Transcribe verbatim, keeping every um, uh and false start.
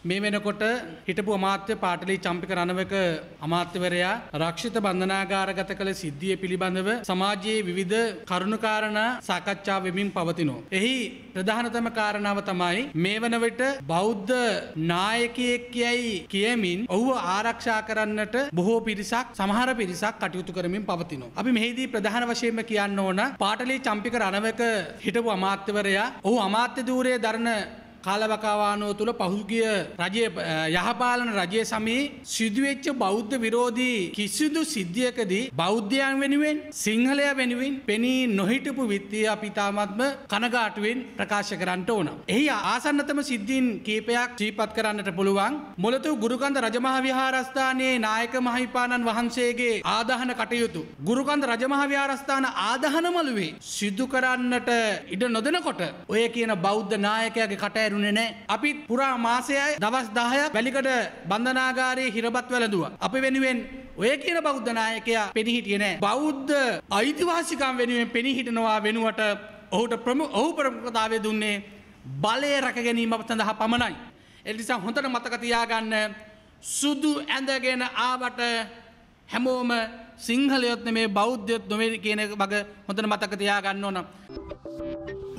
මේ වෙනකොට හිටපු අමාත්‍ය පාටලී චම්පික රණවක අමාත්‍යවරයා රක්ෂිත බන්ධනාගාරගත කළ සිද්ධිය පිළිබඳව සමාජයේ විවිධ කරුණුකාරණා සාකච්ඡා වෙමින් පවතිනවා. එහි ප්‍රධානතම කාරණාව තමයි මේ වන විට බෞද්ධ නායකයෙක් යයි කියමින් ඔහුව ආරක්ෂා කරන්නට බොහෝ පිරිසක් සමහර පිරිසක් කටයුතු කරමින් පවතිනවා. අපි මෙහිදී ප්‍රධාන වශයෙන්ම කියන්න ඕන පාටලී චම්පික රණවක හිටපු අමාත්‍යවරයා ඔහු අමාත්‍ය ධූරයේ දරන කාලවකවානුව තුළ පහුගිය රජයේ යහපාලන රජයේ සමයේ සිදුවෙච්ච බෞද්ධ විරෝධී කිසිදු සිද්ධියකදී බෞද්ධයන් වෙනුවෙන් සිංහලයා වෙනුවෙන් පෙනී නොහිටපු විත්තිය අපි තාමත්ම කනගාටුවෙන් ප්‍රකාශ කරන්නට ඕන. එහි ආසන්නතම සිද්ධීන් කීපයක් සිහිපත් කරන්නට පුළුවන්. මොළතුව ගුරුකන්ද රජමහා විහාරස්ථානයේ නායක මහිපාණන් වහන්සේගේ ආදාහන කටයුතු ගුරුකන්ද රජමහා විහාරස්ථාන ආදාහන මළුවේ සිදු කරන්නට ඉඩ නොදෙනකොට ඔය කියන බෞද්ධ නායකයාගේ කට අපි පුරා මාසයයි දවස් දහයක් වැලිකඩ බන්ධනාගාරයේ හිරබත් වැළඳුවා. අපි වෙනුවෙන් ඔය කියන බෞද්ධ නායකයා පෙනී හිටියේ නැහැ. බෞද්ධ අයිතිවාසිකම් වෙනුවෙන් පෙනී හිටනවා වෙනුවට ඔහුට ප්‍රමුඛ ඔහු ප්‍රමුඛතාවය දුන්නේ බලය රැක ගැනීම සඳහා පමණයි. ඒ නිසා හොඳට මතක තියාගන්න සුදු ඇඳගෙන ආවට හැමෝම සිංහලයොත් නෙමේ බෞද්ධයොත් නොවේ කියන එක වගේ හොඳට මතක තියාගන්න ඕන.